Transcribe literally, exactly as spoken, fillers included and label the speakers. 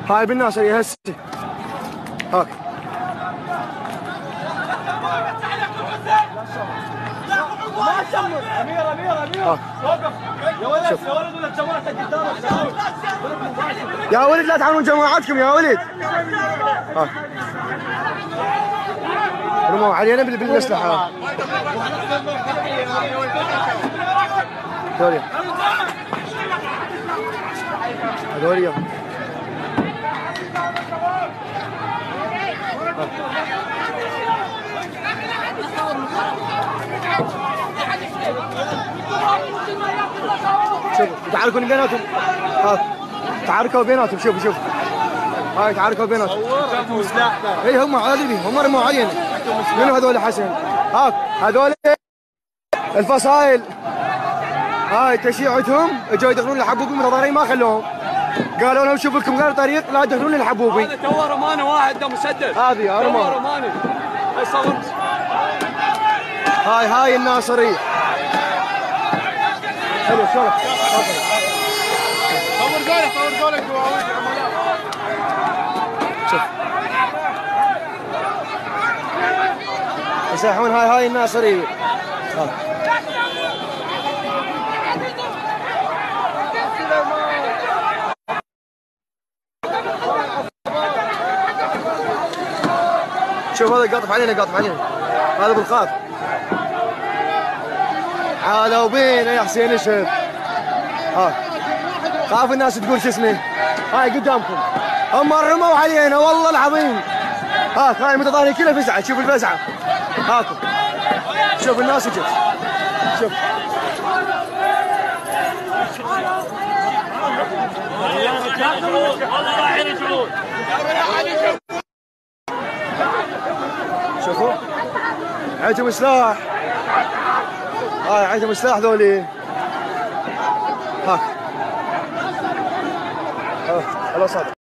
Speaker 1: هاي بالناصرية هسه هاك.
Speaker 2: ما تشمر. امير امير امير وقف يا ولد يا ولد ولا جماعتك قدامك.
Speaker 1: يا ولد لا تعاونون جماعاتكم يا ولد. هاك رموا علينا بالاسلحه. هذول هذول يا شوفوا يتعاركوا بيناتهم. هاك تعاركوا بيناتهم. شوفوا شوفوا هاي تعاركوا بيناتهم. اي هم عادي هم رموا علينا. منو هذول حسن؟ هاك هذول الفصائل. هاي تشيعتهم اجوا يدخلون الحبوبي من الضرير ما خلوهم. قالوا لهم شوفوا لكم غير طريق لا تدخلون الحبوبي.
Speaker 2: هذا تو رمانه واحد ده مسدس.
Speaker 1: هذه
Speaker 2: رمانه رمانه. هاي صورت.
Speaker 1: هاي هاي الناصرية. حلو شرف.
Speaker 2: صور قولك صور قولك دواويش عملاء.
Speaker 1: شوف يساحون. هاي هاي الناصرية. هاي. شوف هذا قاطف علينا قاطف علينا. هذا بالخاف. هذا وبينا يا حسين اشهد. ها خاف الناس تقول شو اسمه. هاي قدامكم هم رموا علينا والله العظيم. هاك هاي المتظاهرين كلها فزعه. شوف الفزعه هاكم. شوف الناس اجت. شوف شوفوا عندهم سلاح. هاي عندهم سلاح ذولي. هاك خلاص صار.